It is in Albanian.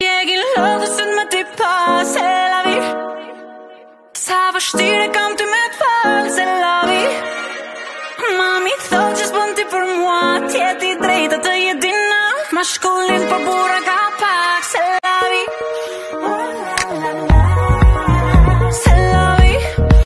Jeg lodhuset me ty pas e la vi. Sa vështirë kam ty me t'fal se la vi. Mami thot që s'bën ti për mua, t'jeti drejta të jetina. Ma shkollin për bura ka